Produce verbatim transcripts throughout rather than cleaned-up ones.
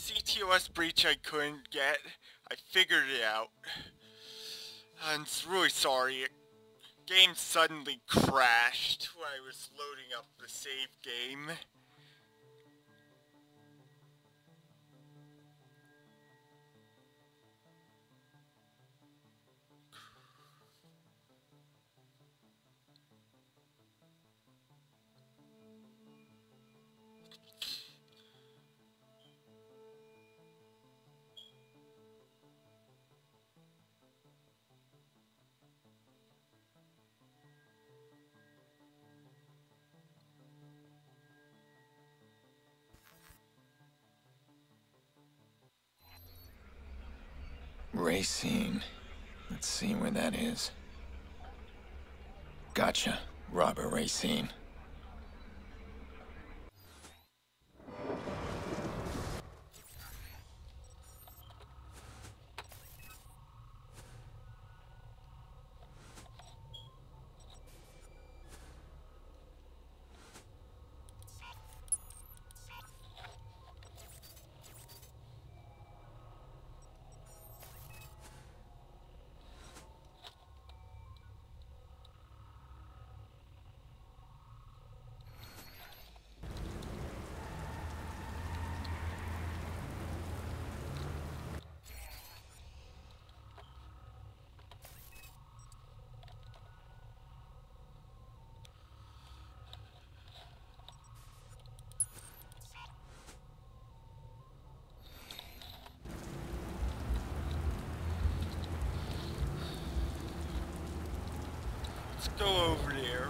C T O S breach I couldn't get. I figured it out. I'm really sorry. Game suddenly crashed when I was loading up the save game. Racine. Let's see where that is. Gotcha. Robert Racine. Let's go over there.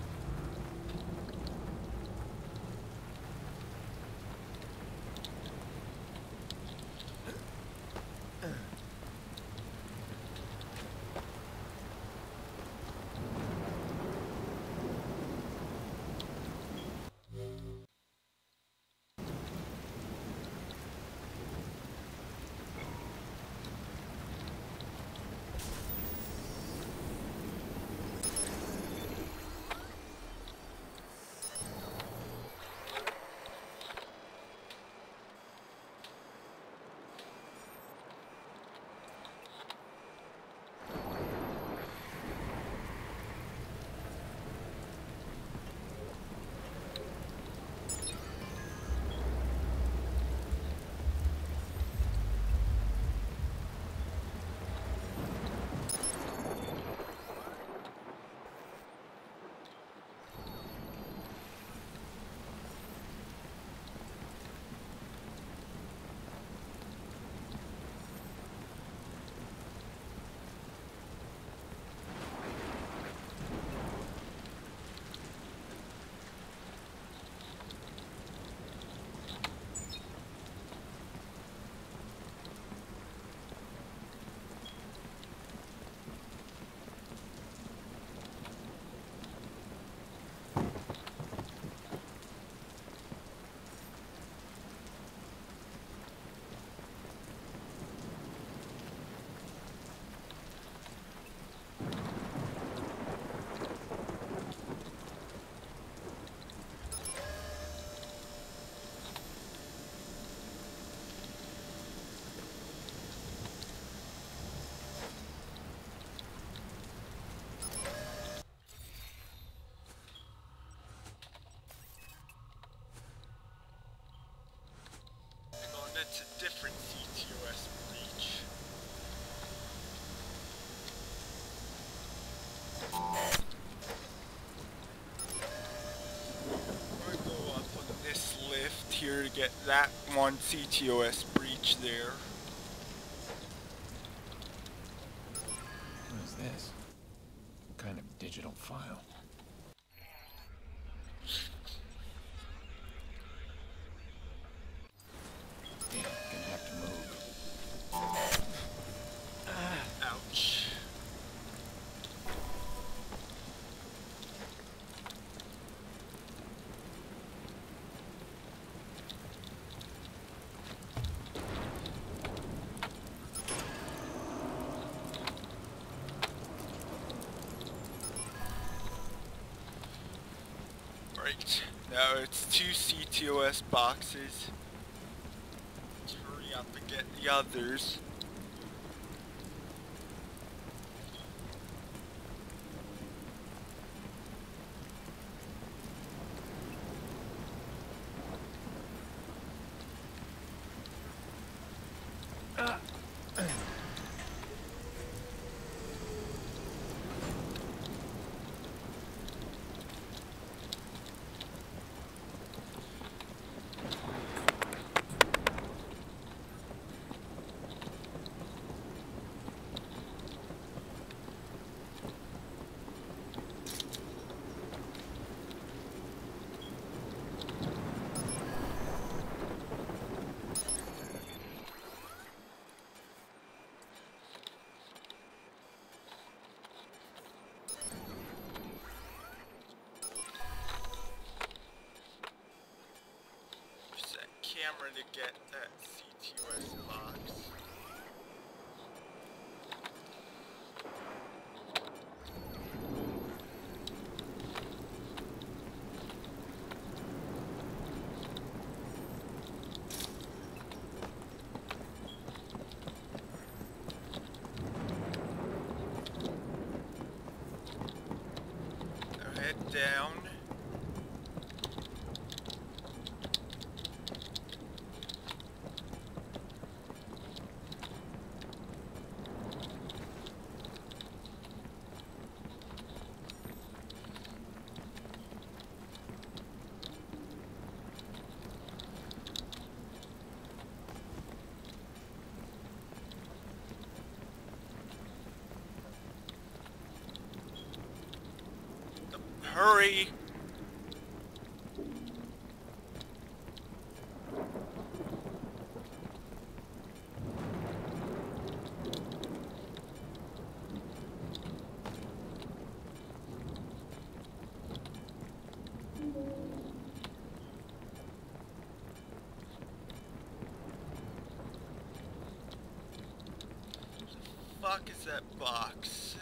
Hang on, that's a different C T O S breach. I'm gonna go up on this lift here to get that one C T O S breach there. What is this? What kind of digital file? Yeah, gonna have to move. Ouch. Right, now it's two C T O S boxes. Turn up and get the others. Camera to get that C T O S box. Now head down. Hurry! The fuck is that box?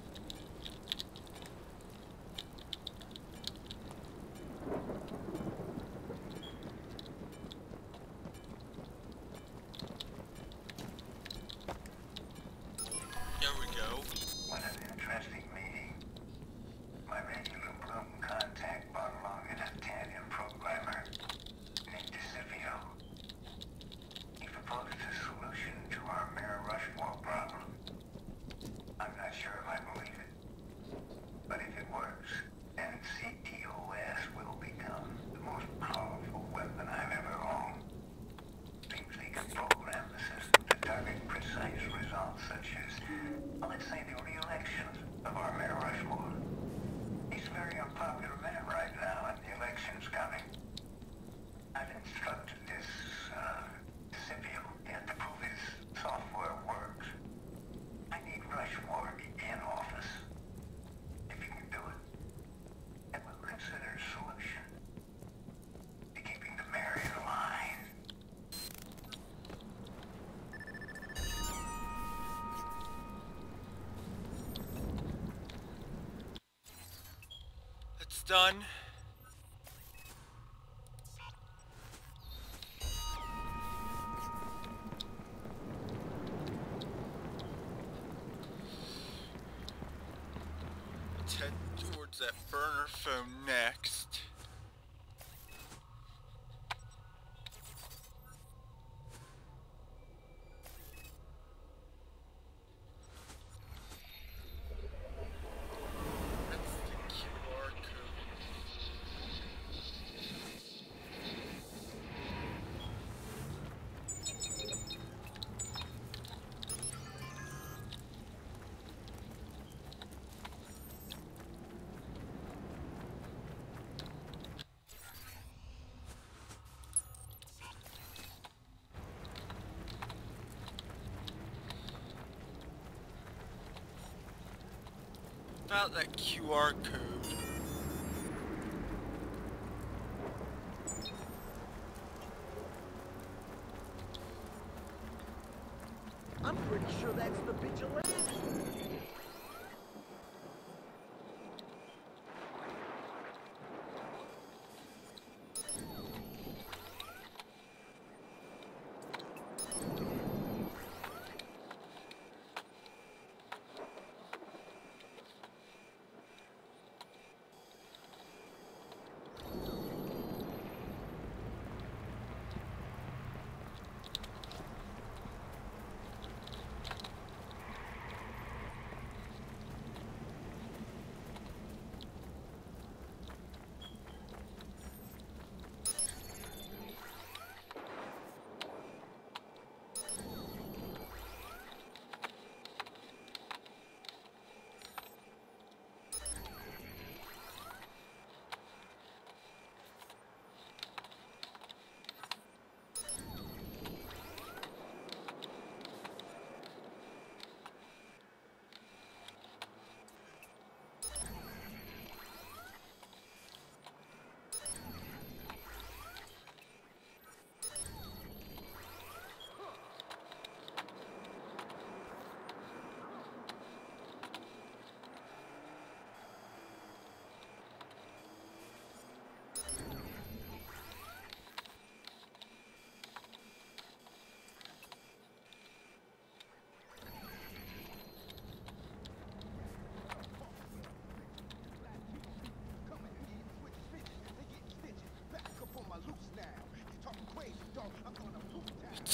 Done. Let's head towards that burner phone next. About that Q R code. I'm pretty sure that's the vigilante.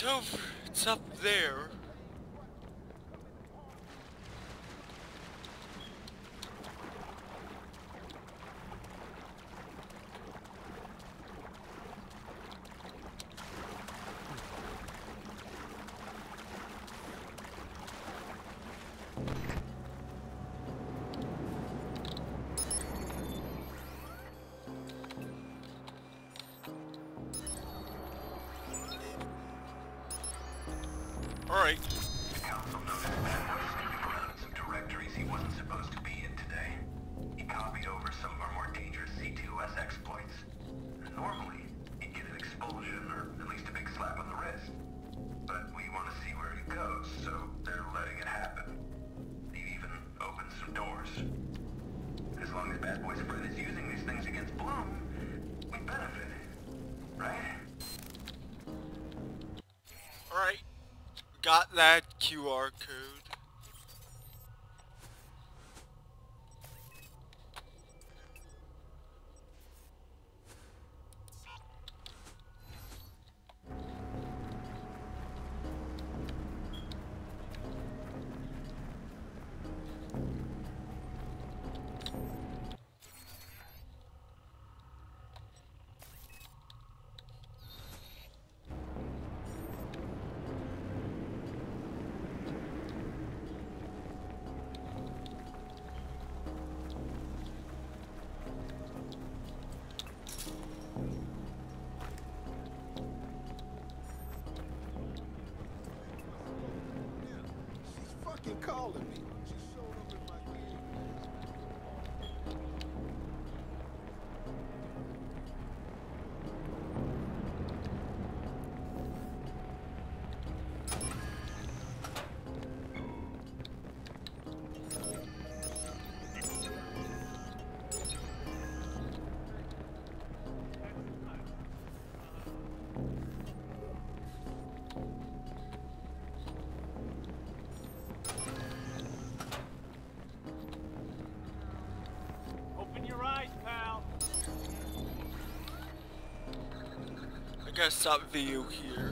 It's over. It's up there. Alright. The council noticed Bad Boy snooping around in some directories he wasn't supposed to be in today. He copied over some of our more dangerous C two S exploits. Normally, he'd get an expulsion, or at least a big slap on the wrist. But we want to see where it goes, so they're letting it happen. They've even opened some doors. As long as Bad Boy's friend is using these things against Bloom, we benefit. Right? Alright. Got that Q R code. Calling me. She showed up in my game. I gotta stop video here.